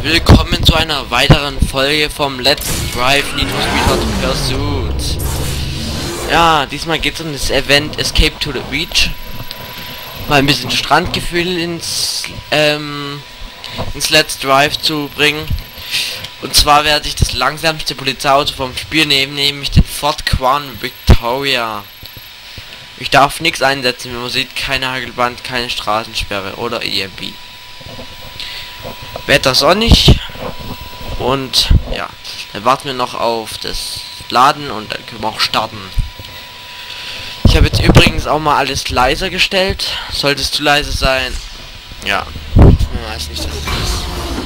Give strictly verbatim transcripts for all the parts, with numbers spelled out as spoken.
Willkommen zu einer weiteren Folge vom Let's Drive Need for Speed Hot Pursuit. Ja, diesmal geht es um das Event Escape to the Beach. Mal ein bisschen Strandgefühl ins, ähm, ins Let's Drive zu bringen. Und zwar werde ich das langsamste Polizeiauto vom Spiel nehmen, nämlich den Ford Crown Victoria. Ich darf nichts einsetzen, wie man sieht, keine Hagelband, keine Straßensperre oder E M B. Wetter sonnig und ja, dann warten wir noch auf das Laden und dann können wir auch starten. Ich habe jetzt übrigens auch mal alles leiser gestellt. Sollte es zu leise sein, ja, ich weiß nicht, dass es ist.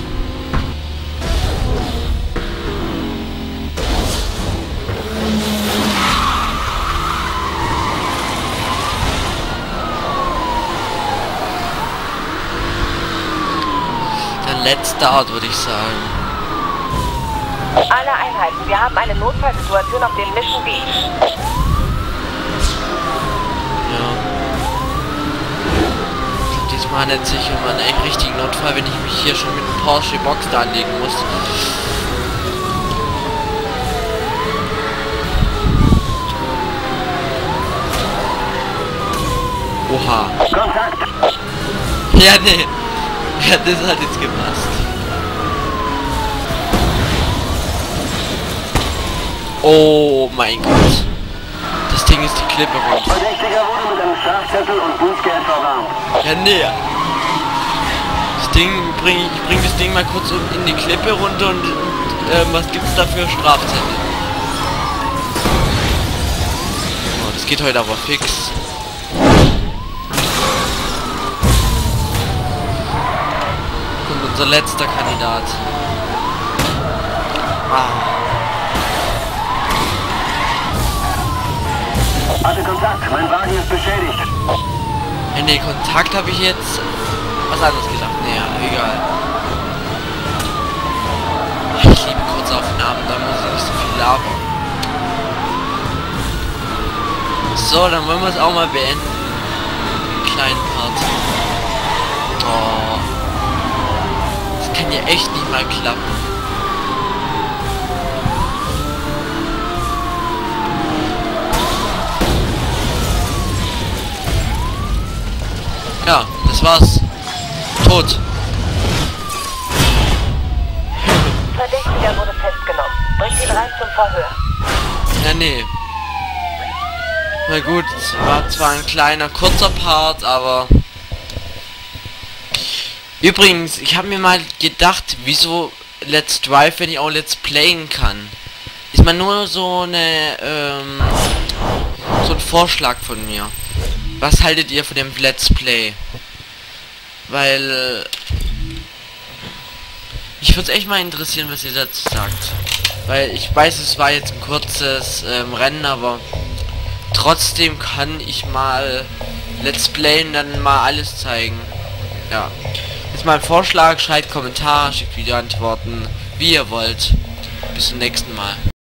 Let's Start, würde ich sagen. Alle Einheiten, wir haben eine Notfallsituation auf dem Mission Beach. Ja. Ich glaub, diesmal handelt es sich um einen echt richtigen Notfall, wenn ich mich hier schon mit dem Porsche Box da anlegen muss. Oha. Kontakt! Ja, nee. Ja, das hat jetzt gepasst. Oh mein Gott. Das Ding ist die Klippe runter. Verdächtiger wurde mit einem Strafzettel und Bußgeld verwarnt. Ja, nee. Das Ding bring ich bring das Ding mal kurz in die Klippe runter und, und äh, was gibt's da für Strafzettel? Oh, das geht heute aber fix. Unser letzter Kandidat. Ah. Hatte Kontakt, mein Wagen ist beschädigt. Ja, nee, Kontakt habe ich jetzt was anderes gesagt. Nee, ja, egal. Ich liebe Kurzaufnahmen, da muss ich nicht so viel labern. So, dann wollen wir es auch mal beenden. Einen kleinen Part. Oh. Kann ja echt nicht mal klappen. Ja, das war's. Tot. Verdächtiger wurde festgenommen. Bringt ihn rein zum Verhör. Ja, nee. Na gut, es war zwar ein kleiner, kurzer Part, aber... Übrigens, ich habe mir mal gedacht, wieso Let's Drive, wenn ich auch Let's Playen kann. Ist mal nur so eine, ähm, so ein Vorschlag von mir. Was haltet ihr von dem Let's Play? Weil, ich würde es echt mal interessieren, was ihr dazu sagt. Weil ich weiß, es war jetzt ein kurzes ähm, Rennen, aber trotzdem kann ich mal Let's Playen dann mal alles zeigen. Ja. Ist mal ein Vorschlag, schreibt Kommentare, schickt Videoantworten, wie ihr wollt. Bis zum nächsten Mal.